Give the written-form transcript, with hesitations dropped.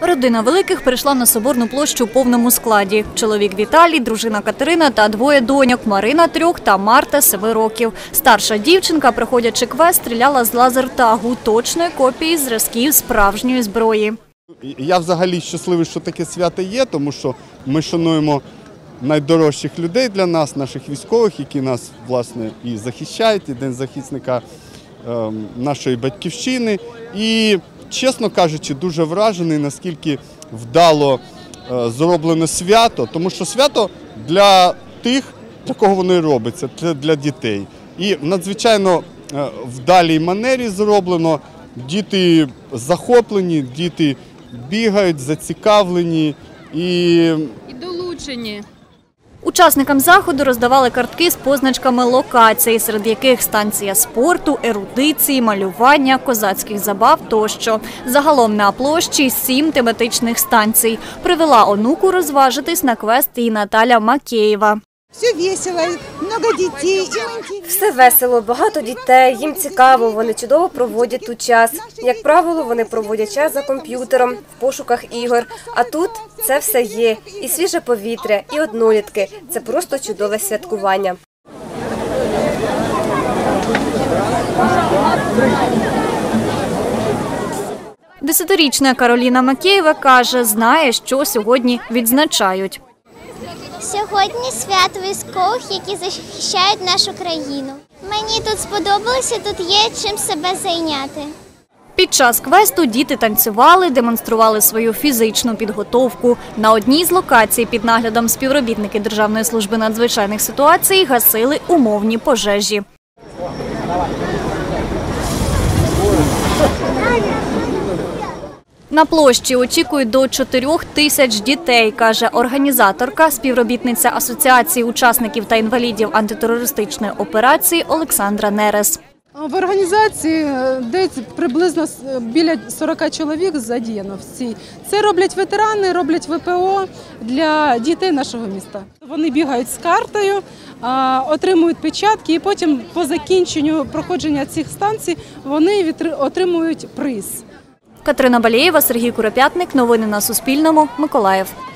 Родина Великих прийшла на Соборну площу у повному складі. Чоловік Віталій, дружина Катерина та двоє доньок – Марина 3 та Марта 7 років. Старша дівчинка, проходячи квест, стріляла з лазертагу – точної копії зразків справжньої зброї. Я взагалі щасливий, що таке свято є, тому що ми шануємо найдорожчих людей для нас, наших військових, які нас, власне, і захищають, і День захисника нашої батьківщини. І, чесно кажучи, дуже вражений, наскільки вдало зроблено свято, тому що свято для тих, для кого воно і робиться, для дітей. І в надзвичайно вдалій манері зроблено, діти захоплені, діти бігають, зацікавлені і долучені. Учасникам заходу роздавали картки з позначками локацій, серед яких станція спорту, ерудиції, малювання, козацьких забав тощо. Загалом на площі 7 тематичних станцій. Привела онуку розважитись на квест і Наталя Макеєва. Все весело, много дітей. Все весело, багато дітей, їм цікаво, вони чудово проводять тут час. Як правило, вони проводять час за комп'ютером, в пошуках ігор. А тут це все є. І свіже повітря, і однолітки. Це просто чудове святкування. Десятирічна Кароліна Макеєва каже, знає, що сьогодні відзначають. Сьогодні свято військових, які захищають нашу країну. Мені тут сподобалося, тут є чим себе зайняти. Під час квесту діти танцювали, демонстрували свою фізичну підготовку. На одній з локацій під наглядом співробітники Державної служби надзвичайних ситуацій гасили умовні пожежі. На площі очікують до 4 тисяч дітей, каже організаторка, співробітниця Асоціації учасників та інвалідів антитерористичної операції Олександра Нерес. В організації десь приблизно біля 40 чоловік задіяно всі. Це роблять ветерани, роблять ВПО для дітей нашого міста. Вони бігають з картою, отримують печатки і потім по закінченню проходження цих станцій вони отримують приз. Катерина Балєєва, Сергій Куропятник. Новини на Суспільному. Миколаїв.